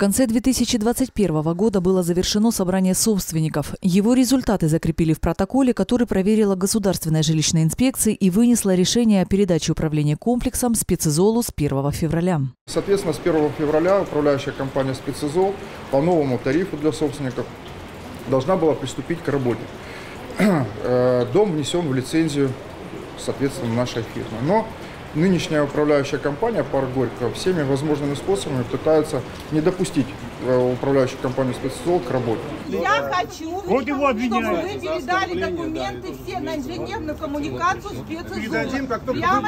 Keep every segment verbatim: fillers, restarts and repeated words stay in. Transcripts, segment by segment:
конце две тысячи двадцать первого года было завершено собрание собственников. Его результаты закрепили в протоколе, который проверила Государственная жилищная инспекция и вынесла решение о передаче управления комплексом Специзолу с первого февраля. Соответственно, с первого февраля управляющая компания Специзол по новому тарифу для собственников должна была приступить к работе. Дом внесен в лицензию, соответственно, нашей фирмы. Но нынешняя управляющая компания «Парк Горького» всеми возможными способами пытается не допустить управляющую компанию «Специзол» к работе. Я хочу, вот его чтобы вы передали документы все на инженерную коммуникацию «Специзол». Прямо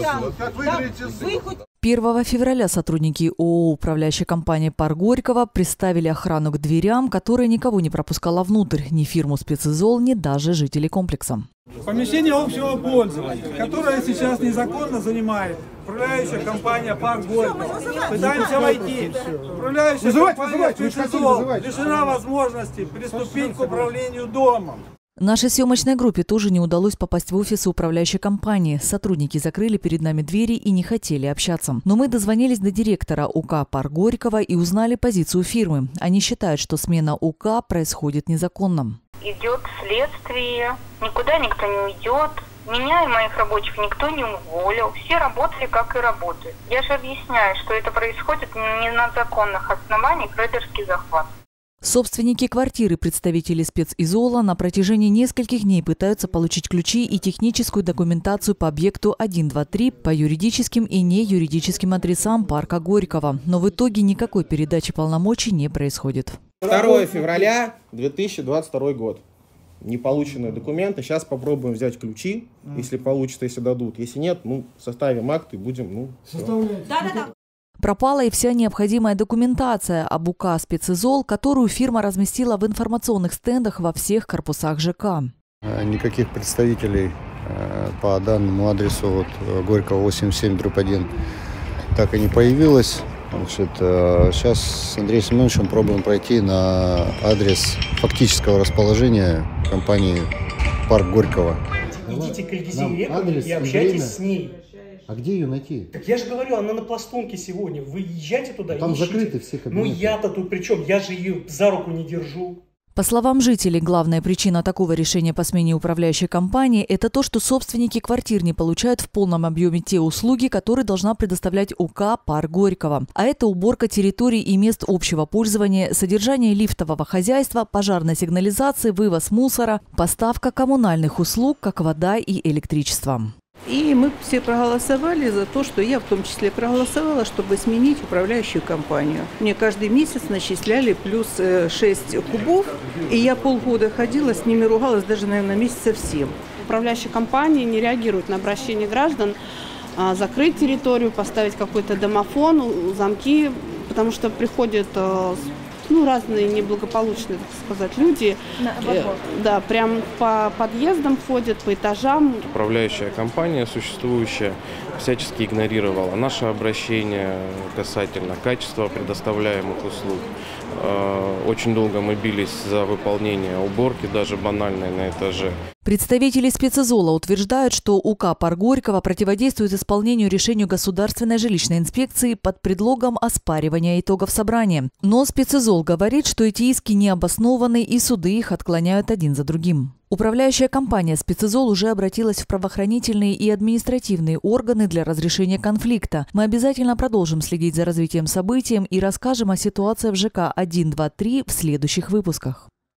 сейчас. первого февраля сотрудники ООО «Управляющая компания «Парк Горького» приставили охрану к дверям, которая никого не пропускала внутрь, ни фирму «Специзол», ни даже жителей комплекса. Помещение общего пользования, которое сейчас незаконно занимает управляющая компания «Парк Горького». Пытаемся войти. Управляющая вызывать, компания вызывать, «Специзол» лишена возможности приступить к управлению домом. Нашей съемочной группе тоже не удалось попасть в офис управляющей компании. Сотрудники закрыли перед нами двери и не хотели общаться. Но мы дозвонились до директора УК «Парк Горького» и узнали позицию фирмы. Они считают, что смена УК происходит незаконно. Идет следствие, никуда никто не уйдет. Меня и моих рабочих никто не уволил. Все работали, как и работают. Я же объясняю, что это происходит не на законных основаниях, рейдерский захват. Собственники квартиры, представители Специзола, на протяжении нескольких дней пытаются получить ключи и техническую документацию по объекту один, два, три по юридическим и неюридическим адресам парка Горького. Но в итоге никакой передачи полномочий не происходит. второго февраля две тысячи двадцать второй год. Неполученные документы. Сейчас попробуем взять ключи, если получится, если дадут. Если нет, ну, составим акт и будем, ну, составлять. Да, да, да. Пропала и вся необходимая документация об УК «Специзол», которую фирма разместила в информационных стендах во всех корпусах ЖК. Никаких представителей по данному адресу вот, Горького восемьдесят семь дробь один так и не появилось. Значит, сейчас с Андреем Семеновичем пробуем пройти на адрес фактического расположения компании «Парк Горького». Идите к Ильгизе и общайтесь с ней. А где ее найти? Так я же говорю, она на Пластунке сегодня. Вы езжайте туда и там ищите. Закрыты все кабинеты. Ну я-то тут при чем? Я же ее за руку не держу. По словам жителей, главная причина такого решения по смене управляющей компании – это то, что собственники квартир не получают в полном объеме те услуги, которые должна предоставлять УК «Парк Горького». А это уборка территорий и мест общего пользования, содержание лифтового хозяйства, пожарной сигнализации, вывоз мусора, поставка коммунальных услуг, как вода и электричество. И мы все проголосовали за то, что я в том числе проголосовала, чтобы сменить управляющую компанию. Мне каждый месяц начисляли плюс шесть кубов, и я полгода ходила, с ними ругалась, даже, наверное, месяцев семь. Управляющая компания не реагирует на обращение граждан закрыть территорию, поставить какой-то домофон, замки, потому что приходят ну, разные неблагополучные, так сказать, люди. Э, да, прям по подъездам ходят, по этажам. Управляющая компания, существующая, всячески игнорировала наше обращение касательно качества предоставляемых услуг. Э, очень долго мы бились за выполнение уборки, даже банальной на этаже. Представители Специзола утверждают, что УК «Парк Горького» противодействует исполнению решению Государственной жилищной инспекции под предлогом оспаривания итогов собрания. Но Специзол говорит, что эти иски необоснованы и суды их отклоняют один за другим. Управляющая компания «Специзол» уже обратилась в правоохранительные и административные органы для разрешения конфликта. Мы обязательно продолжим следить за развитием событий и расскажем о ситуации в ЖК один, два, три в следующих выпусках.